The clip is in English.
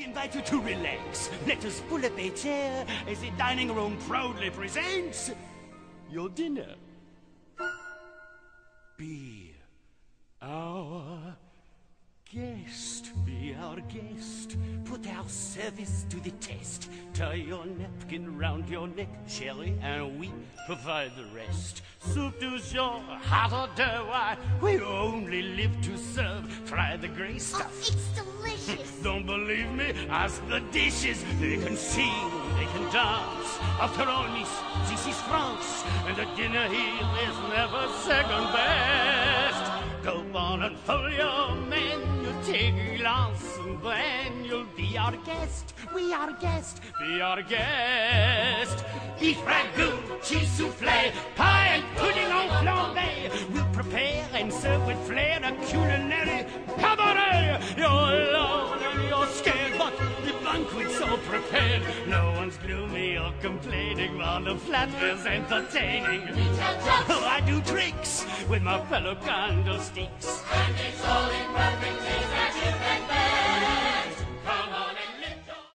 invite you to relax. Let us pull up a chair as the dining room proudly presents your dinner. Be our guest, be our guest. Put our service to the test. Tie your napkin round your neck, sherry, and we provide the rest. Soup du jour, hot or deux, why, we only live to serve. Try the gray stuff. Oh, it's delicious. Don't believe me? Ask the dishes. They can sing, they can dance. After all, miss, this is France, and the dinner here is never second best. Go on and fill your menu, take a glance, and then you'll be our guest. We are guest, be our guest. Beef ragout, cheese soufflé, pie and pudding en flambé. We'll prepare and serve with flair a culinary cabaret. You're alone and you're scared, but the banquet's all prepared. No one's gloomy or complaining while the flatware's entertaining. Oh, I do tricks with my fellow candlesticks. And it's all in